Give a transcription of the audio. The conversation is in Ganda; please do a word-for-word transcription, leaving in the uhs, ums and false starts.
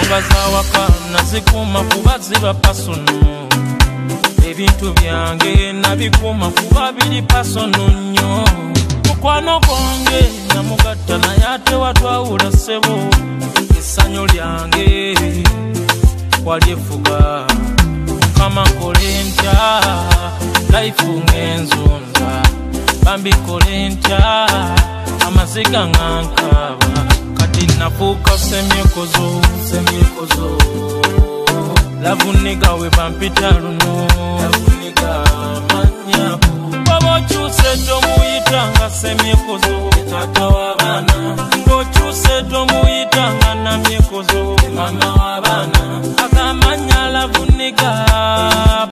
bazawaka nazikuma kuba ziba pasono ebintu byange nabikuma kuba biri pasono nnyo mukwano gwange namugatta naye ate watwawula ssebo essanyu lyange walyefuga mukama nkole ntya life ngenzunza bambi kole ntya amaziga ngankaba kati nafuuka semyekozo semyekozo lavuniga we bampita luno lavuniga manya baba kyuse tomuyita nga semyekozo tata w'abaana ngokyuse tomuyita nga namyekozo mama w'abaana akamanya lavuniga